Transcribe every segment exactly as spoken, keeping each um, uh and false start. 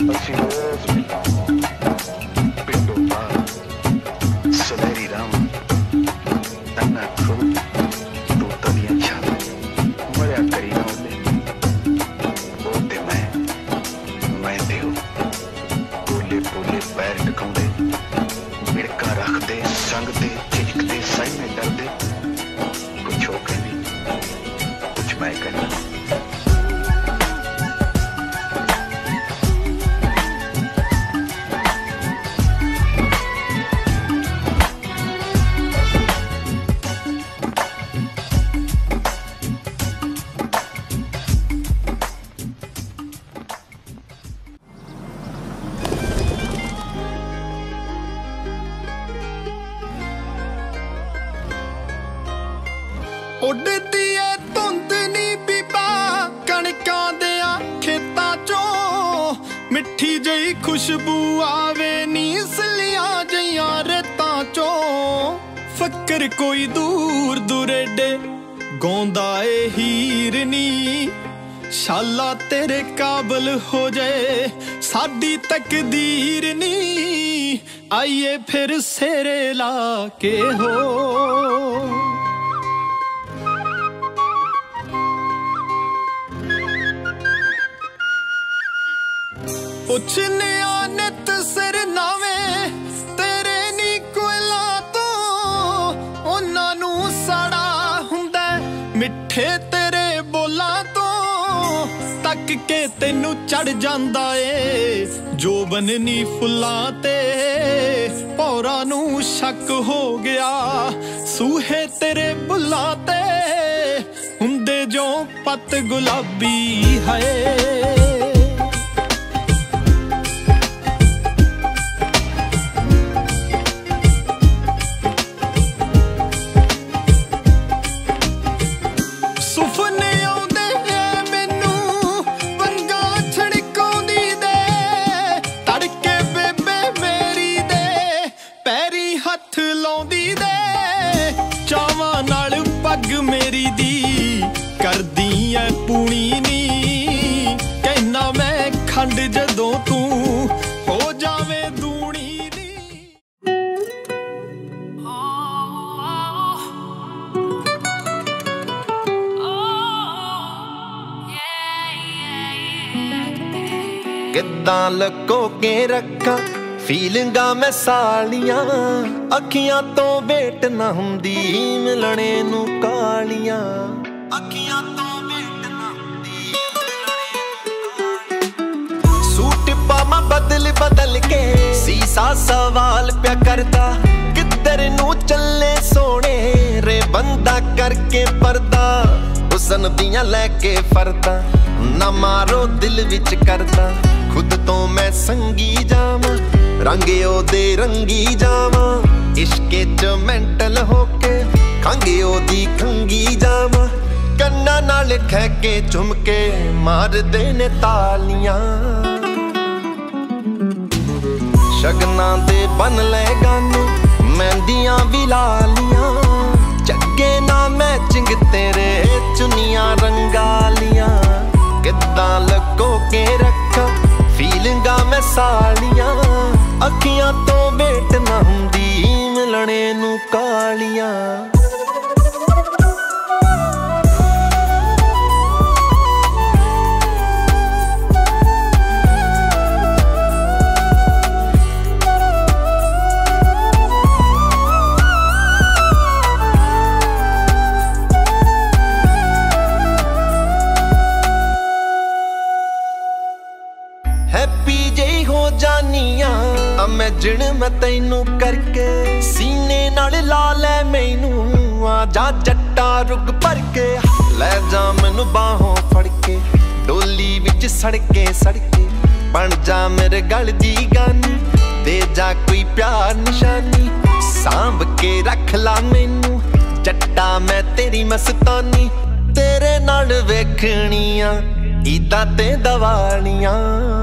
ਅਸੀਂ ਰੋਜ਼ ਮਿਲਾਂਗੇ ਪਿੰਡੋਂ ਬਾਹਰ ਸਵੇਰੀ ਰਾਮ ਅੰਨਾ ਖੋ ਤੂੰ ਤਦੀਆਂ ਛਾਲ ਮਰਿਆ ਕਰੀ ਨਾ ਉਹਦੇ ਉਹ ਤੇ ਮੈਂ ਮੈਂ ਤੇ ਉਹ ਬੋਲੇ ਬੋਲੇ ਪੈਰ ਟਿਕਾਉਂਦੇ ਮਿੜਕਾ ਰੱਖਦੇ ਸੰਗ ਤੇ ਝਿਜਕਦੇ ਸਾਈਨੇ ਡਰਦੇ ਕੁਛ ਹੋ ਕਹਿੰਦੀ ਕੁਛ ਮੈਂ ਕਹਿੰਦਾ ਉੱਡਦੀ ਏ ਧੁੰਦ ਨੀ ਬੀਬਾ ਕਣਕਾਂ ਦਿਆਂ ਖੇਤਾਂ ਚੋਂ ਮਿੱਠੀ ਜਿਹੀ ਖੁਸ਼ਬੂ ਆਵੇ ਨੀ ਸਲੀਆਂ ਜਿਹੀਆਂ ਰੇਤਾਂ ਚੋਂ ਫੱਕਰ ਕੋਈ ਦੂਰ ਦੁਰੇਡੇ ਗਾਉਂਦਾ ਏ ਹੀਰ ਨੀ ਸ਼ਾਲਾ ਤੇਰੇ ਕਾਬਲ ਹੋ ਜਾਏ ਸਾਡੀ ਤਕਦੀਰ ਨੀ ਆਈਏ ਫਿਰ ਸੇਰੇ ਲਾ ਕੇ ਹੋ ਪੁੱਛਨਿਆ ਨਿਤ ਸਿਰ ਨਾਵੇਂ ਤੇਰੇ ਨੀ ਕੋਇਲਾਂ ਤੋਂ ਉਹਨਾਂ ਨੂੰ ਸੜਾ ਹੁੰਦਾ ਮਿੱਠੇ ਤੇਰੇ ਬੋਲਾਂ ਤੋਂ ਤੱਕ ਕੇ ਤੈਨੂੰ ਚੜ ਜਾਂਦਾ ਏ ਜੋਬਨ ਨੀ ਫੁੱਲਾਂ ਤੇ ਭੌਰਾਂ ਨੂੰ ਸ਼ੱਕ ਹੋ ਗਿਆ ਸੂਹੇ ਤੇਰੇ ਬੁੱਲਾਂ ਤੇ ਹੁੰਦੇ ਜੋ ਪੱਤ ਗੁਲਾਬੀ ਹੈ ਮੇਰੀ ਦੀ ਕਰਦੀ ਐ ਪੂਣੀ ਨੀ ਕਹਿਣਾ ਮੈਂ ਖੰਡ ਜਦੋਂ ਤੂੰ ਹੋ ਜਾਵੇਂ ਦੂਣੀ ਨੀ ਕਿੱਦਾਂ ਲੁਕੋ ਕੇ ਰੱਖਾਂ ਫੀਲਿੰਗਾਂ ਮੈਂ ਸਾਲੀਆਂ ਅੱਖੀਆਂ ਤੋਂ ਵੇਟ ਨਾ ਹੁੰਦੀ ਮਿਲਣੇ ਨੂੰ ਕਾਲੀਆਂ ਅੱਖੀਆਂ ਤੋਂ ਵੇਟ ਨਾ ਹੁੰਦੀ ਸੂਟ ਪਾਵਾਂ ਬਦਲ ਬਦਲ ਕੇ ਸੀਸਾ ਸਵਾਲ ਪਿਆ ਕਰਦਾ ਕਿੱਧਰ ਨੂੰ ਚੱਲੇ ਸੋਹਣੇ ਰੇ ਬੰਦਾ ਕਰਕੇ ਪਰਦਾ ਹੁਸਨ ਦੀਆਂ ਲੈ ਕੇ ਫਰਦਾ ਨਾ ਮਾਰੋ ਦਿਲ ਵਿੱਚ ਕਰਦਾ ਖੁਦ ਤੋਂ ਮੈਂ ਸੰਗੀ ਜਾਵਾਂ ਰੰਗ ਉਹਦੇ ਰੰਗੀ ਜਾਵਾਂ ਇਸ਼ਕੇ ਚ ਮੈਂਟਲ ਹੋ ਕੇ ਖੰਘ ਉਹਦੀ ਖੰਗੀ ਜਾਵਾਂ ਕੰਨਾਂ ਨਾਲ ਖਹਿ ਕੇ ਝੁਮ ਕੇ ਮਾਰਦੇ ਨੇ ਤਾਲੀਆਂ ਸ਼ਗਨਾਂ ਦੇ ਬਨ ਲੈ ਗਾਨੇ ਮਹਿੰਦੀਆਂ ਵੀ ਲਾਲੀਆਂ ਚੱਗੇ ਨਾ ਮੈਚਿੰਗ ਤੇਰੇ ਚੁੰਨੀਆਂ ਰੰਗਾਲੀਆਂ ਕਿੱਦਾਂ ਲੁਕੋ ਕੇ ਰੱਖਾਂ ਫੀਲਿੰਗਾਂ ਮੈਂ ਸਾਲੀਆਂ ਅੱਖੀਆਂ ਤੋਂ ਵੇਟ ਨਾ ਹੁੰਦੀ ਮਿਲਣੇ ਨੂੰ ਕਾਲੀਆਂ ਇਮੈਜਿਨ ਮੈਂ ਤੈਨੂੰ ਕਰਕੇ ਸੀਨੇ ਨਾਲ ਲਾ ਲੈ ਮੈਨੂੰ ਆ ਜਾ ਜੱਟਾ ਰੁਕ ਭਰ ਕੇ ਲੈ ਜਾ ਮੈਨੂੰ ਬਾਹੋਂ ਫੜ ਕੇ ਡੋਲੀ ਵਿੱਚ ਸੜਕੇ ਸੜਕੇ ਬਣ ਜਾ ਮੇਰੇ ਗਲ ਦੀ ਗਾਨੀ ਦੇ ਜਾ ਕੋਈ ਪਿਆਰ ਨਿਸ਼ਾਨੀ ਸਾਂਭ ਕੇ ਰੱਖ ਲਾ ਮੈਨੂੰ ਜੱਟਾ ਮੈਂ ਤੇਰੀ ਮਸਤਾਨੀ ਤੇਰੇ ਨਾਲ ਵੇਖਣੀਆਂ ਈਦਾਂ ਤੇ ਦੀਵਾਲੀਆਂ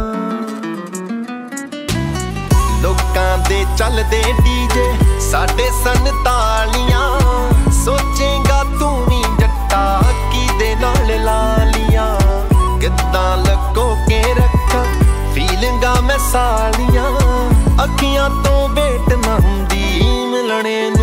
ਲੋਕਾਂ ਦੇ ਚੱਲਦੇ ਡੀਜੇ ਸਾਡੇ ਸਨ ਤਾਲੀਆਂ ਸੋਚੇਗਾ ਤੂੰ ਵੀ ਜੱਟਾ ਕਿਦੇ ਨਾਲ ਲਾ ਲੀਆਂ ਕਿੱਦਾਂ ਲੁਕੋ ਕੇ ਰੱਖਾਂ ਫੀਲਿੰਗਾਂ सालियां अखियां तो वेट ना हुंदी मिलने